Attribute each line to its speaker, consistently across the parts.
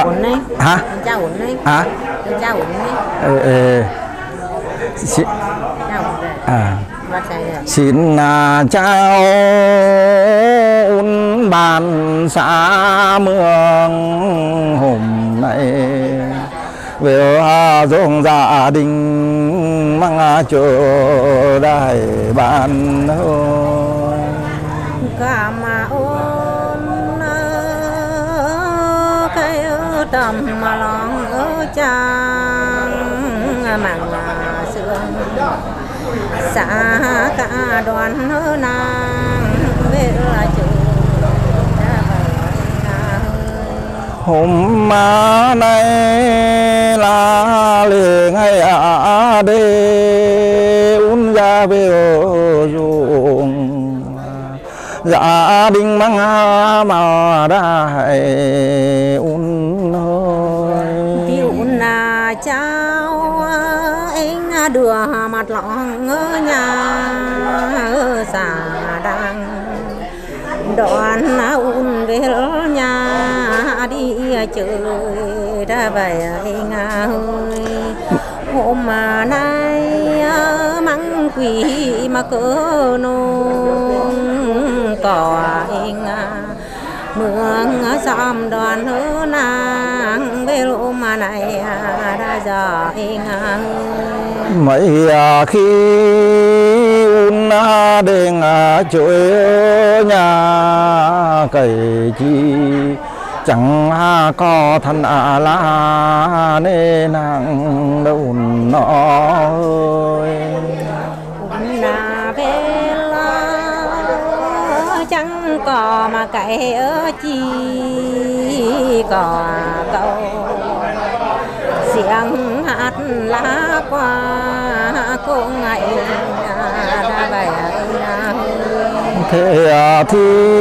Speaker 1: uốn đấy.
Speaker 2: Hả?
Speaker 1: Cha uốn đấy.
Speaker 2: Hả?
Speaker 1: Cha uốn đấy. Cha uốn đấy. Và chạy rồi.
Speaker 2: Xin chào un bàn xã mường hôm nay về dòng gia đình mang chờ đại ban
Speaker 1: Cả mà ôn cái tầm mà lòng ở trang màng sương xa cả đoàn nàng về là chữ
Speaker 2: hôm nay là lễ ngày đê un ra về ruộng gia đình mang mà đại un ơi
Speaker 1: tiêu là cháu anh đưa mặt lòng ở nhà xa đang đoàn un về nhà đi chơi đã vậy anh ơi hôm mà nay măng quỷ mà cỡ nông cỏ anh mương xóm đoàn hứa nàng về lũ mà này đã giờ anh
Speaker 2: mấy khi un đền chơi nhà cày chi chẳng có thân lá nên nàng đâu nó ơi
Speaker 1: là về chẳng có mà cày ở chi có câu xiềng hát lá qua cô ngày đã vậy
Speaker 2: thế thì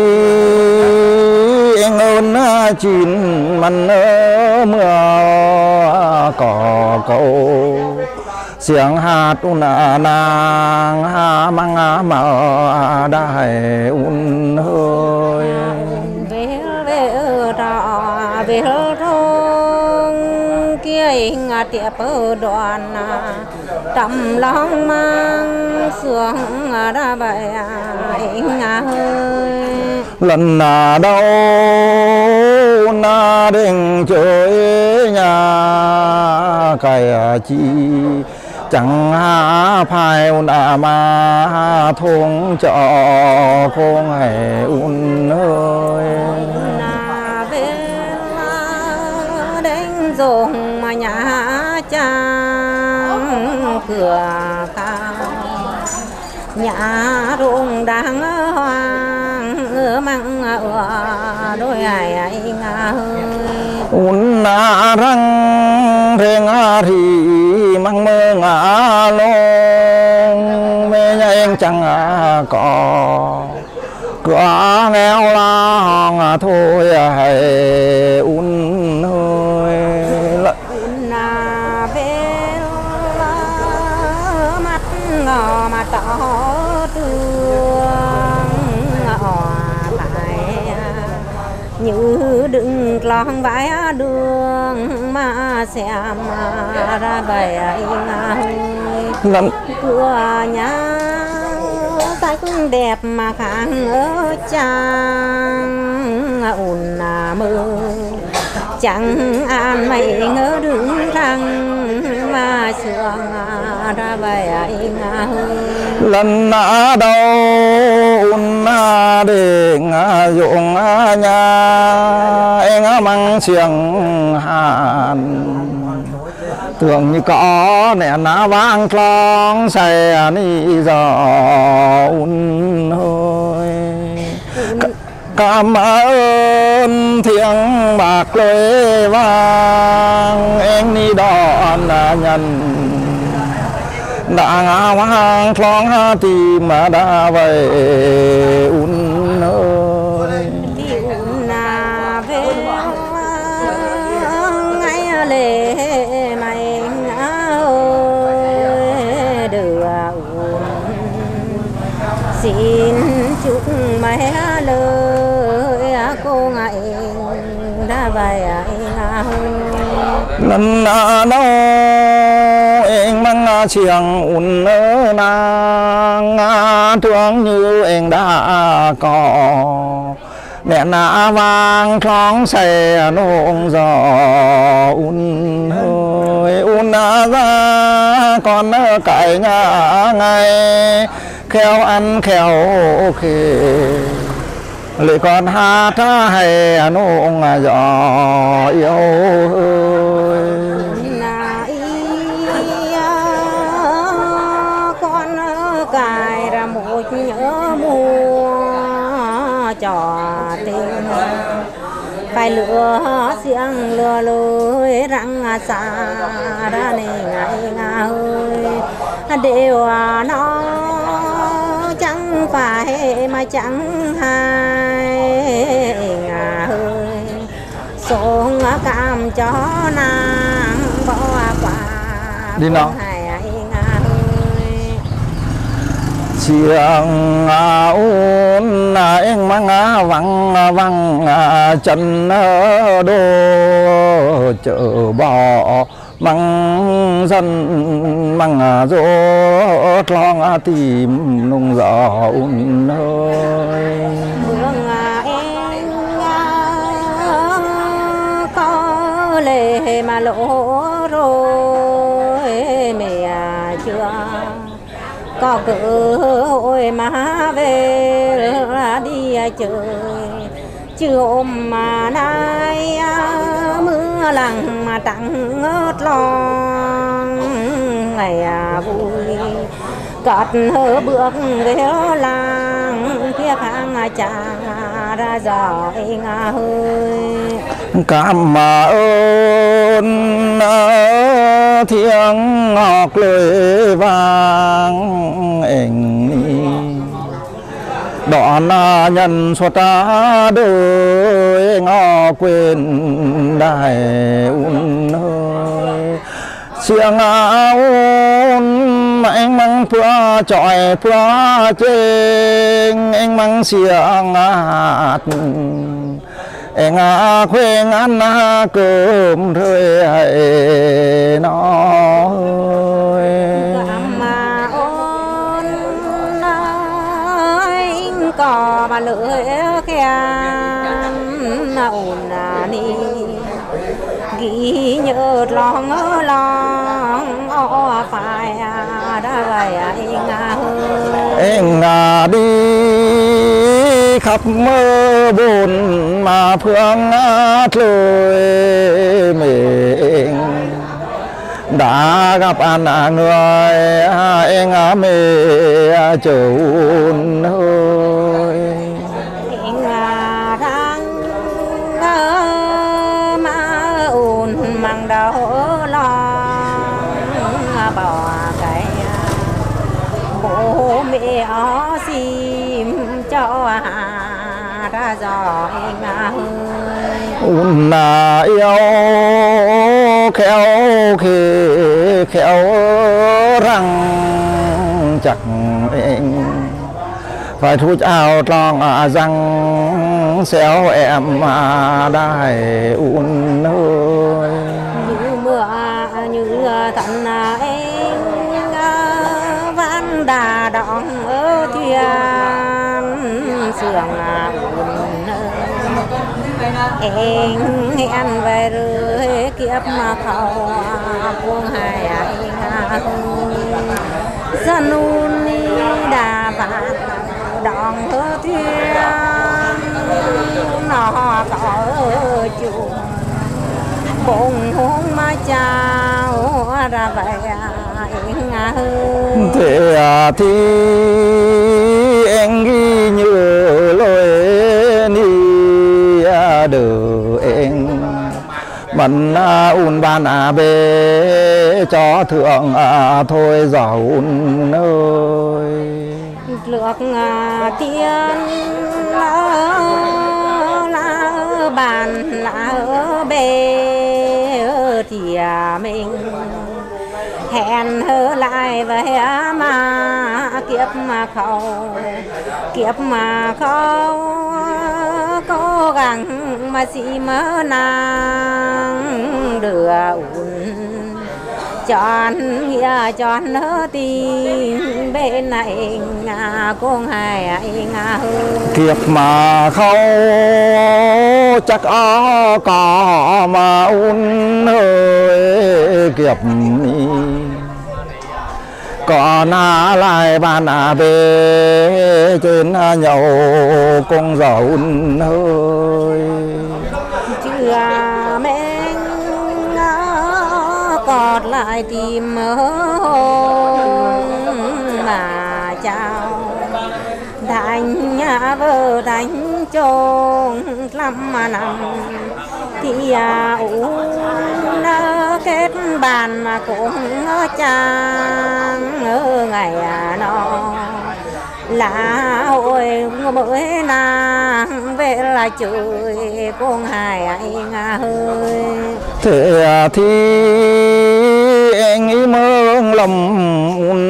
Speaker 2: anh ơn chín mặn ở mưa có câu xiềng hát nàng mang mà đại un hơi
Speaker 1: về trò về thôn kia anh tiệp ở đoàn trầm lòng mang xuống đã vậy anh ơi
Speaker 2: lần đâu na đừng chơi nhà cày chi chẳng phải mà thùng chợ không hề un ơi
Speaker 1: là về đánh dùng mà nhà trang cửa cao nhà ruộng đang hoang măng đôi anh ơi
Speaker 2: un răng rèn thì mang mơ ngã lông mẹ nhà em chẳng có cửa nghèo la thôi hay un hơi
Speaker 1: là về mắt ngò mà tỏ tương phải như đừng lòng vãi đường mà xem ra bầy
Speaker 2: lần
Speaker 1: cửa nhà tay cũng đẹp mà khang ở trang ồn mơ chẳng an mày ngỡ đứng răng mà sương ra bầy
Speaker 2: lần đâu un để dụng nhà em mang xiềng hàn tưởng như có nè ná vang thong xe ni giờ un hơi cảm ơn thiêng bạc lối vang em ni đòn nhân đã vang thong tìm mà đã về un hơi
Speaker 1: lệ mày ơi đưa xin chúc mày lời cô ngại đã vậy
Speaker 2: lần đâu em mang chiang un nàng thương như em đã có nè nã vang thoáng xe nông gió un hơi un ra con ở cạnh nhà ngay khéo ăn khéo khê lệ con hát hay nông gió yêu
Speaker 1: con cài ra một nhớ mùa trò tình phải lửa xiềng lừa lưới răng xa ra này ngày ơi đều nó chẳng phải mà chẳng hay ngà ơi xuống cam cho nàng bỏ qua
Speaker 2: đi nào chiang un em mang vắng vắng chân đô chợ bò mang dân mang rốt long tìm nung gió un ơi
Speaker 1: mương em có lệ mà lỗ rồi mẹ chưa có cơ hội mà về đi chơi chứ hôm mà nay mưa lặng mà tặng ngớt lòng ngày vui cọt hơ bước về làng kia khang trà ra giỏi hơi
Speaker 2: cảm ơn tiếng ngọc lời vang anh đoạn nhân xuất đời ngọ quên đại un ơi xiềng un anh mang phua trọi phua trên anh mang xiềng hạt anh khuyên ăn cơm thôi hay nó
Speaker 1: mà ôn anh có mà lưỡi khen ồn đi ghi nhớ lòng phải đã vậy
Speaker 2: anh đi khắp mơ buồn mà phương lối mình đã gặp anh người anh mê chốn hơi
Speaker 1: anh đang mà ồn mang đầu lòng bỏ cái bố mẹ xin cho ra giỏi
Speaker 2: un yêu khéo khi khéo răng chặt anh phải thu chào tròn răng xéo em đai un ơi
Speaker 1: như mưa như thần anh văn đà đong ở thuyền sương anh hẹn về rồi kiếp mà khâu buông hai anh dân un đà vạn đong ở thuyền nó có chung bụng hôn mà chào ra vậy anh
Speaker 2: thế thì anh ghi nhớ lối đi đỡ anh bắn un ban bê cho thượng thôi giỏ un ơi
Speaker 1: lược tiên lá bàn lá bê thì mình hẹn hơ lại với mà kiếp mà khâu có gắng mà xì mơ nàng đưa ủn chọn nghĩa chọn nỡ tình bên này con hai ngà
Speaker 2: kiếp mà khâu chắc có mà un ơi kiếp còn lại bàn về trên nhậu con dầu ơi
Speaker 1: chưa men cọt lại tìm mà chào thành vợ thành chồng lắm mà nằm thì kết bàn mà cũng chàng ngày nó là ôi mới nàng về là trời con hai anh ơi
Speaker 2: thế thì anh ấy mơ lòng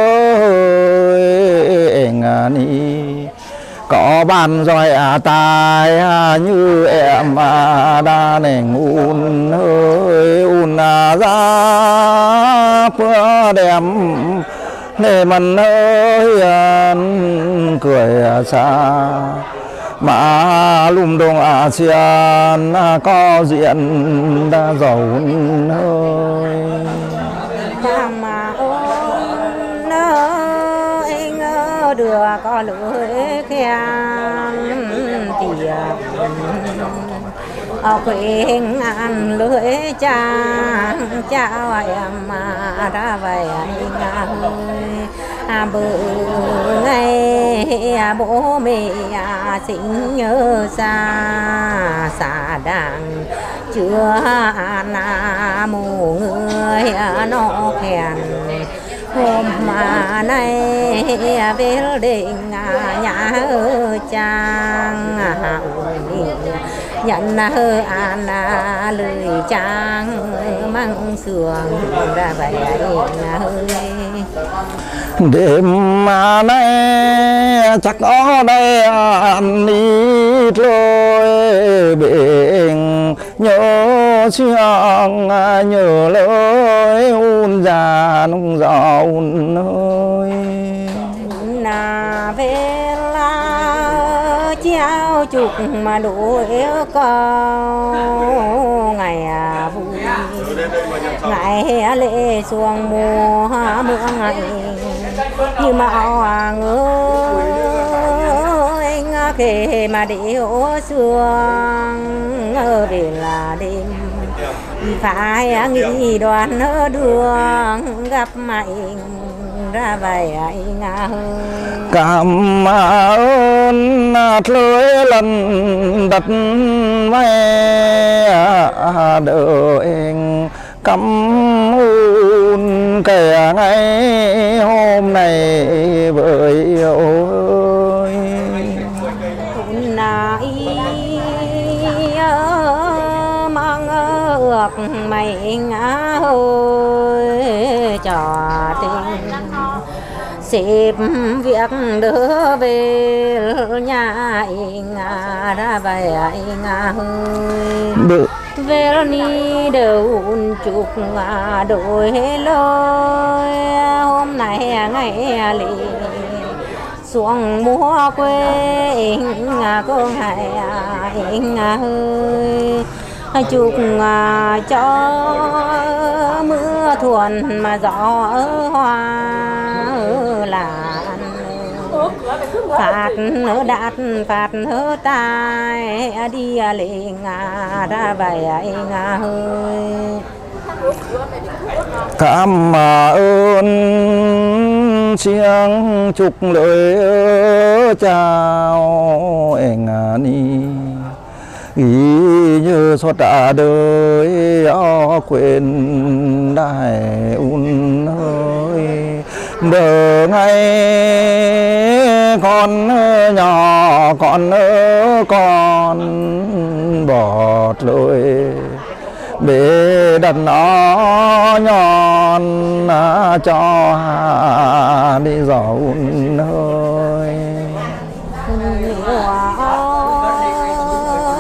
Speaker 2: ơi anh đi có bàn rồi tài như em đã nền un ơi un ra phơ đem để mình ơi cười xa mà lùm đông ASEAN có diện đã giàu ơi
Speaker 1: mà ôn anh đưa có lưỡi khen thì quên ăn lưỡi chàng chào em mà đã vậy anh ơi bữa ngày bố mẹ sinh nhớ xa xa đàng chưa mù người nó khen hôm mà nay về định nhà chàng nhận an lời chàng mang sườn ra vậy ơi
Speaker 2: đêm mà nay chắc ở đây ăn đi rồi bệnh nhớ chiang nhớ lời un già nung giàu ơi
Speaker 1: na về la trao chục mà đuổi con ngày vui ngày lễ xuồng mùa mưa ngày như mạo ơi anh kể mà điệu sương về là đêm phải nghĩ đoàn đường gặp mạnh ra vậy anh ơi
Speaker 2: cảm ơn lối lần đặt mẹ đợi anh cảm ơn kể ngày hôm nay với ơi
Speaker 1: nãy mang ước mày ngã ơi trò tình xếp việc đưa về nhà anh ra vậy anh ơi về ni đầu chục đổi lối hôm nay ngày lễ xuống mua quê anh con hai anh ơi chúc cho mưa thuần mà gió hoa là phạt nỡ đạt phạt nỡ tai đi lệ ra vậy anh ơi
Speaker 2: cảm ơn chiang chúc lời chào anh đi ý như suốt đời quên đại un ơi đờ ngay con nhỏ con bọt lối bế đặt nó nhọn cho đi dầu ơi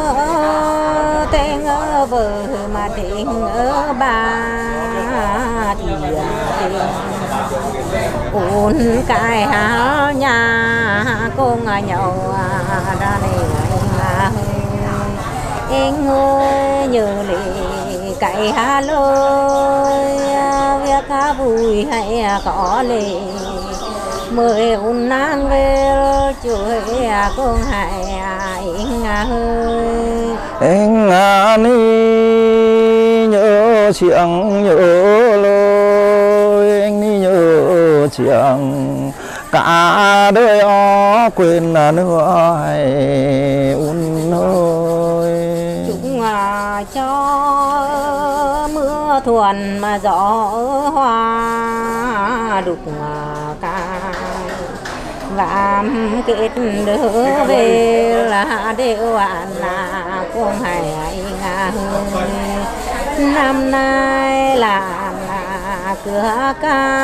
Speaker 1: tình ở ba thì tình uốn cái háo nhà con nhậu ra này anh ơi nhớ lì cái hà lôi việc cá vui hay có lì mời un nang về chuối con hay anh ơi
Speaker 2: anh đi nhớ chiang nhớ lối anh đi nhớ chiang cả đời ó quên nữa hay un ơi
Speaker 1: chúng cho mưa thuần mà gió hoa đục ca và kết đỡ về là đều là con hải nga hơi năm nay là cửa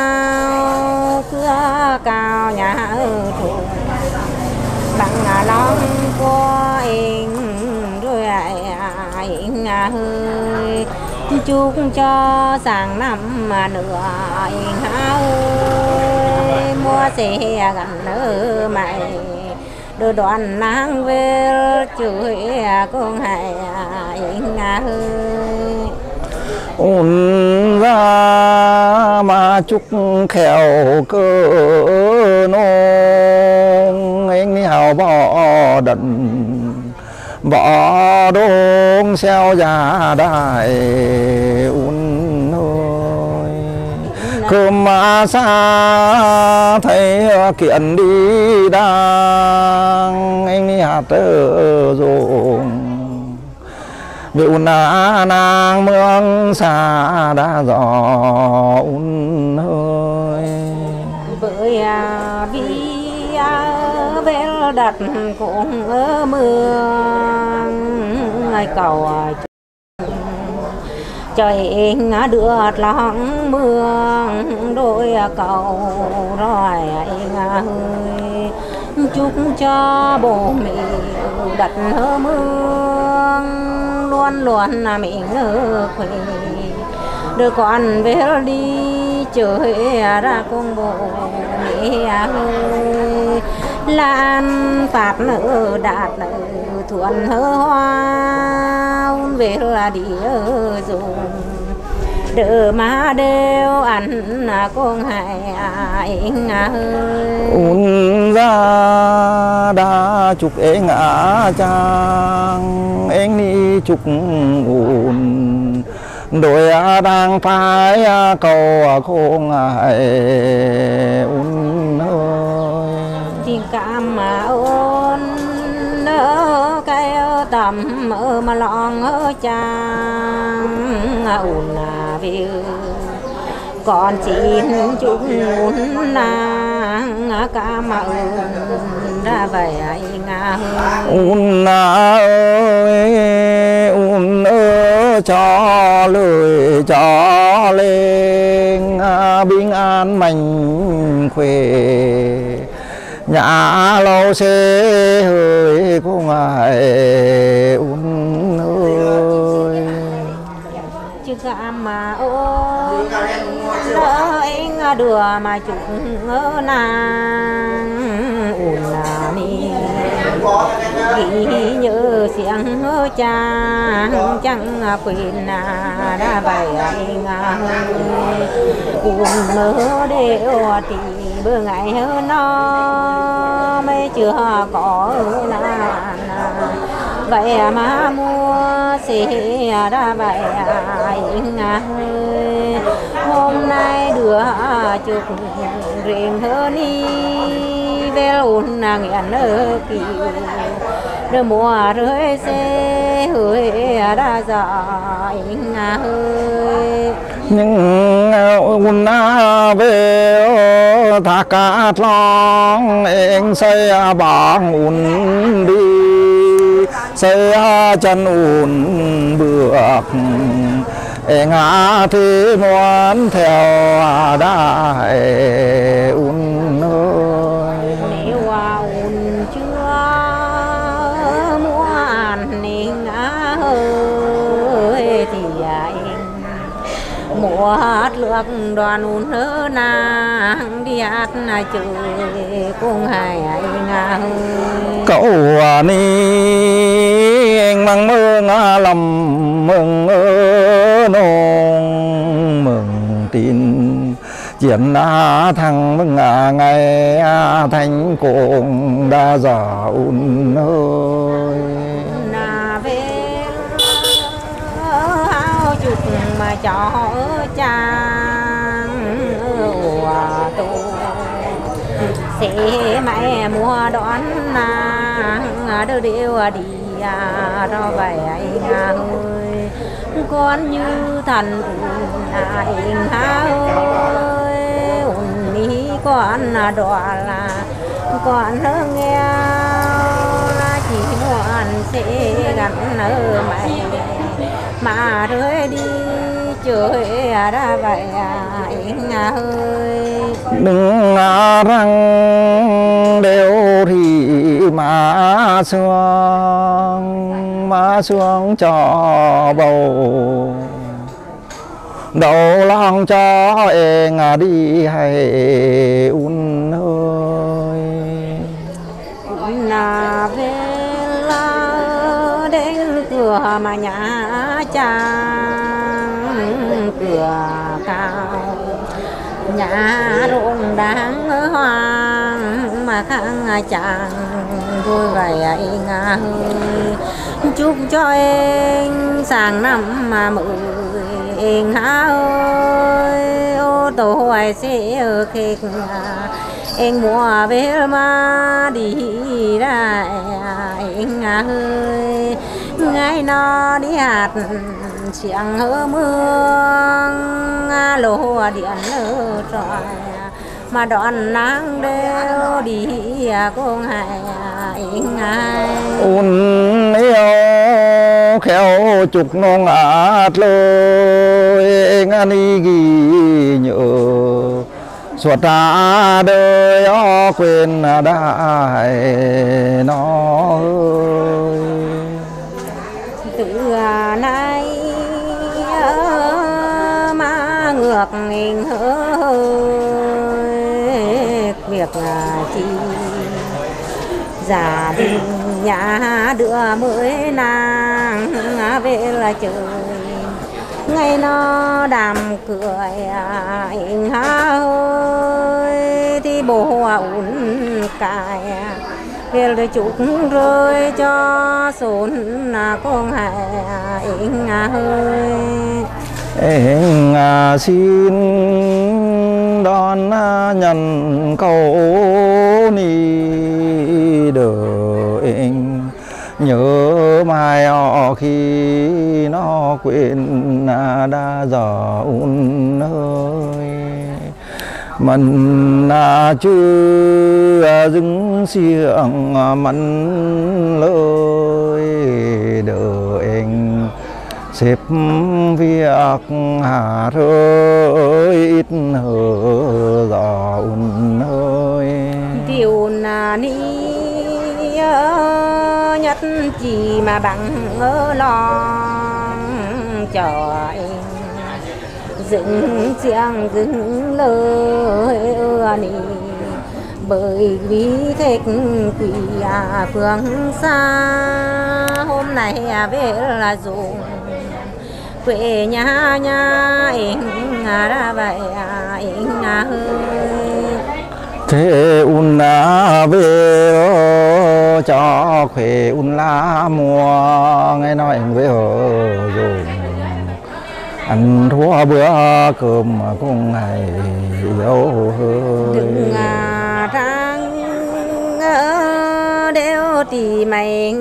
Speaker 1: cao nhà ở thủ bằng lòng của anh rồi anh hơi chúc cho sang năm mà nữa anh ơi mua xe gần ở mày đưa đoàn nắng về chuối con hay anh ơi
Speaker 2: ôn ra mà chúc khéo cơ nông anh đi hào bỏ đần bỏ đông xeo già đại un ơi cơm mà xa thấy kiện đi đang anh đi hạt ở ruộng vì un nàng mương xa đã gió un ơi
Speaker 1: bởi vì về đặt cũng ở mương ngày cầu trời được lòng mương đôi cầu rồi anh ơi chúc cho bố mẹ đặt ở mương luôn luôn là mình ở quê đưa con về đi chơi ra con bố mẹ ơi lan phạt nữ đạt nữ thuận hơ hoa về là đi ở dùng đỡ mà đều ăn con hay anh ơi
Speaker 2: un ra đã chúc anh chàng anh đi chúc un đôi đang phải cầu không ai un ơi
Speaker 1: tình cảm mà ôn ở cái tầm ở mà lòng ở chàng ôn vì còn xin chúc nàng cả mà ra vậy anh
Speaker 2: ơi cho lời cho lên bình an mạnh khỏe nhà lâu xe hơi của ngài ơi
Speaker 1: chứ cảm mà ôi lỡ anh đưa mà chúng ngỡ nàng là ni ghi nhớ xiềng hơ chàng chẳng quên đã vậy anh ơi cùng mơ đều thì bữa ngày hơn nó mới chưa có là vậy mà mua xì đã vậy anh ơi hôm nay đưa chụp riêng hơn đi về ôn nghiện ở kỳ đưa mùa rơi xe hơi đã giờ anh ơi
Speaker 2: nhưng ôn về thả cá long anh xây bằng ôn đi xây chân ôn bước ngã thì muốn theo đại ôn ơi
Speaker 1: nếu ôn chưa mua ăn thì ngã hơi thì mùa hát lược đoàn un hơ nàng đi hát chơi cùng hai ngà
Speaker 2: cậu ni anh mang mơ ngã lòng mừng nông mừng tin chiến thằng mừng ngày thành cùng đã giả un ơi
Speaker 1: na về hao chụp mà cho chàng hòa tu sẽ mẹ mua đón nàng đưa điệu đi đó vậy anh ơi con như thần anh ơi mi con đọa là con hơ nghèo là chỉ muốn sẽ gắn ở mày mà rơi đi chơi đã vậy anh ơi
Speaker 2: đừng răng đều thì mà xuống cho bầu đầu lòng cho em đi hay un ơi
Speaker 1: là về là đến cửa mà nhà trang cửa cao nhà ruộng đáng hoang mà khang chàng vui vậy anh ơi chúc cho anh sang năm mà mười anh ơi ô tô hoài sẽ ở khích anh mua về mà đi ra anh ơi ngày nó đi hạt chiang hơ mương lô điện ở tròi mà đón nắng đều đi cùng hai
Speaker 2: un yêu khéo chục nông ạt lôi anh đi ghi nhớ suốt đời quên đại nó ơi
Speaker 1: từ nay mà ngược mình hơi việc chi gia đình nhà đưa mới nàng về là trời ngày nó đàm cười anh ơi thì bố ủn cài về để chúc rơi cho sốn là con hải anh ơi
Speaker 2: anh xin đón nhận câu ni đời anh nhớ mai khi nó quên đã giờ un ơi mình chưa dừng xiềng mặn lời đợi anh xếp việc hà rơi ít hờ gió un ơi
Speaker 1: điều ni nhất chỉ mà bằng ở lòng chờ anh dừng chiang dừng lời ni bởi vì khách quỷ phương xa hôm nay về là dùng quê nhà anh ra vậy anh ơi
Speaker 2: thế un về cho khỏe un lá mùa nghe nói anh về rồi ăn thua bữa cơm mà cũng ngày yêu hơi
Speaker 1: đừng răng đeo thì mày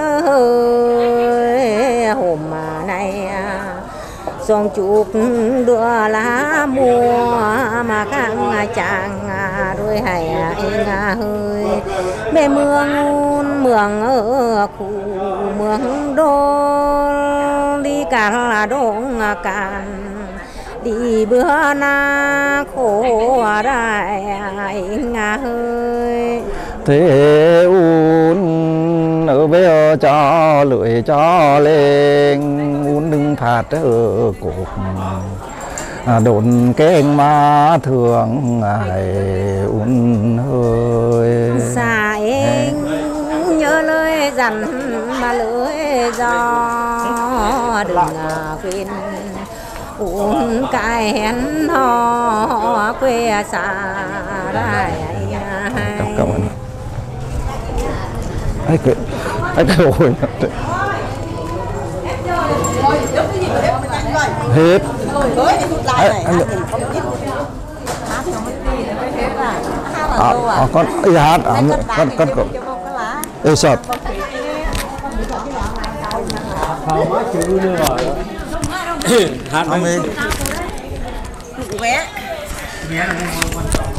Speaker 1: ơi hôm nay xong chụp đưa lá mua mà các chàng đôi hay anh hơi mẹ mương ở khu mương đô đi cả là đống cạn đi bữa na khổ đại anh hơi
Speaker 2: thế un ở bây cho lưỡi cho lên un đừng phạt ở cột đồn kênh mà thường ai un hơi
Speaker 1: xa anh nhớ lời dặn mà lưỡi gió đừng quên uống cái hẹn hò quê xa đây.
Speaker 2: Cảm ơn ai cái hồi hết con hát con ê sọt
Speaker 3: hát
Speaker 2: không đi
Speaker 4: vé